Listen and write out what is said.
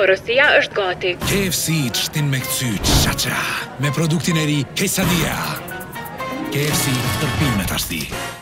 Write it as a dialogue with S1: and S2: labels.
S1: porosia është gati.
S2: KFC shtin me këcy, qa-qa, me produktin e ri Quesadilla. KFC tërpin me tashti.